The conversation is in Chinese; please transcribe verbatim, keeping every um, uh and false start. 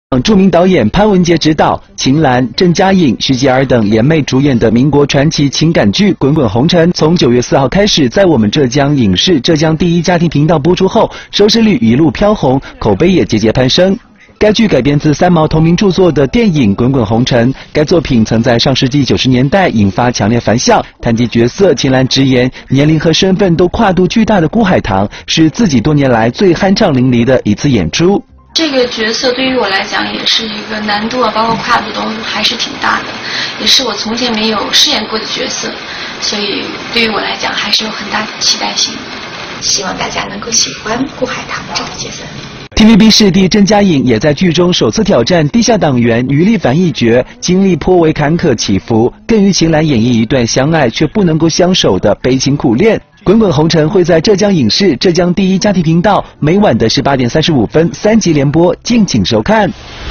著名导演潘文杰执导，秦岚、郑嘉颖、徐洁儿等联袂主演的民国传奇情感剧《滚滚红尘》，从九月四号开始，在我们浙江影视浙江第一家庭频道播出后，收视率一路飘红，口碑也节节攀升。该剧改编自三毛同名著作的电影《滚滚红尘》，该作品曾在上世纪九十年代引发强烈反响。谈及角色，秦岚直言，年龄和身份都跨度巨大的顾海棠，是自己多年来最酣畅淋漓的一次演出。 这个角色对于我来讲也是一个难度啊，包括跨度都还是挺大的，也是我从前没有饰演过的角色，所以对于我来讲还是有很大的期待性。 希望大家能够喜欢顾海棠这个角色。 T V B 视帝郑嘉颖也在剧中首次挑战地下党员于丽凡一角，经历颇为坎坷起伏，更与秦岚演绎一段相爱却不能够相守的悲情苦恋。滚滚红尘会在浙江影视浙江第一家庭频道每晚的十八点三十五分三集连播，敬请收看。